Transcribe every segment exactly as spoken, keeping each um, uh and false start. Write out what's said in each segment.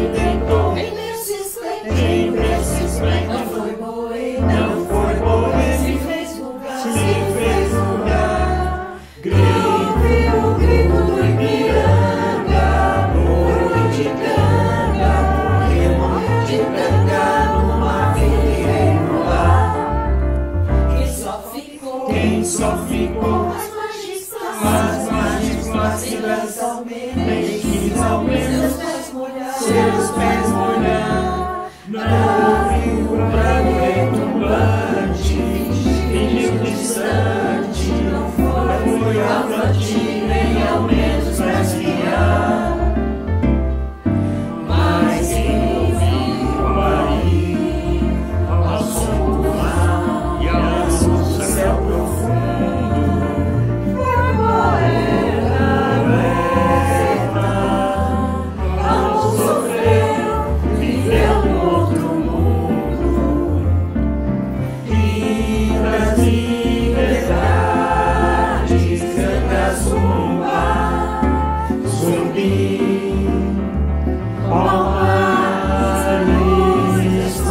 tentou, em berço esplêndido, em berço não esplêndido, foi boêmio, não foi boêmio, se fez vulgar, se fez vulgar. ouve o grito do Ipiranga, morro de canga, morreu de canga, numa vila no ar. Quem só ficou, Quem só ficou, as magistras, as magistras, almenas, ao menos seus pés molhados, seus pés molhados, não ouviu o brado retumbante, fingiu distante, não foi avante, nem ao menos pra espiar. Mas quem ouviu aí, ao som do mar e à luz do céu profundo, foi poeta, não sofreu, viveu no outro mundo, e das liberdades canta zumba, zumbi, palmares,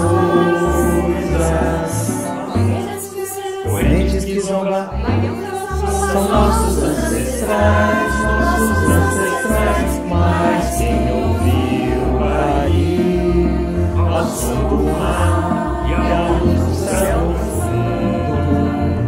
coisas, correntes que zombam, são nossos ancestrais, nossos ancestrais, mas quem ouviu aí, ao som do mar e à luz do céu profundo,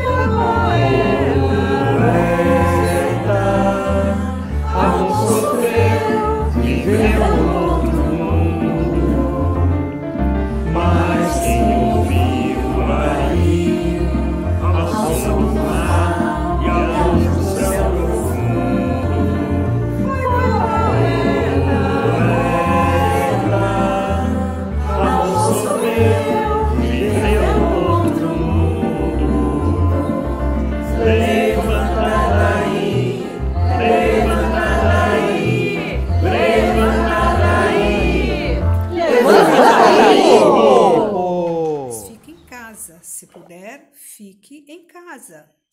poeta, ao sofrer, viveu no outro mundo, mas quem ouviu aí, ao som do mar e à luz do céu profundo, poeta, ao sofrer, viveu no outro mundo. Levanta daí, levanta daí, levanta daí, levanta daí. Fique em casa. Se puder, fique em casa.